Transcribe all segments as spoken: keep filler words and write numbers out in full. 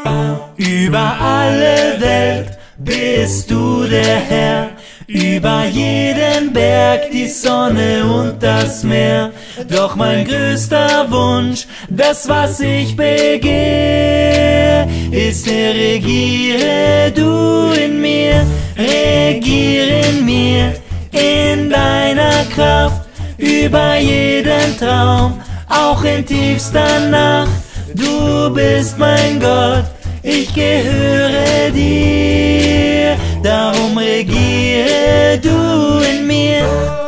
Über alle Welt bist du der Herr, über jeden Berg, die Sonne und das Meer. Doch mein größter Wunsch, das was ich begehr, ist, Herr, regiere du in mir, regiere in mir, in deiner Kraft, über jeden Traum, auch in tiefster Nacht. Du bist mein Gott, ich gehöre dir, darum regiere du in mir.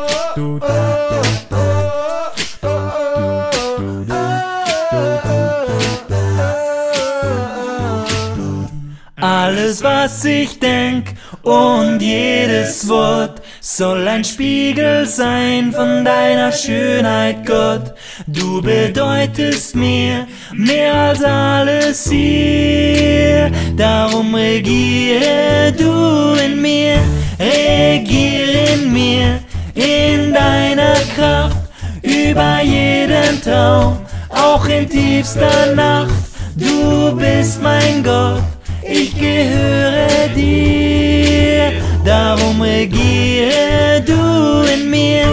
Alles, was ich denk und jedes Wort soll ein Spiegel sein von deiner Schönheit, Gott. Du bedeutest mir mehr als alles hier, darum regiere du in mir, regiere in mir, in deiner Kraft, über jeden Traum, auch in tiefster Nacht. Du bist mein Gott, ich gehöre dir, darum regiere du in mir.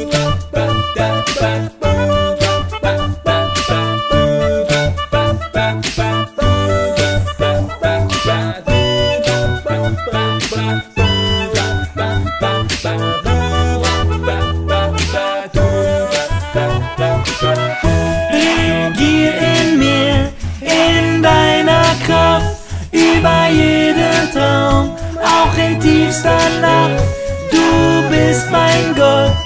Regier in mir, in deiner Kraft, über jeden Traum, auch in tiefster Nacht. Du bist mein Gott,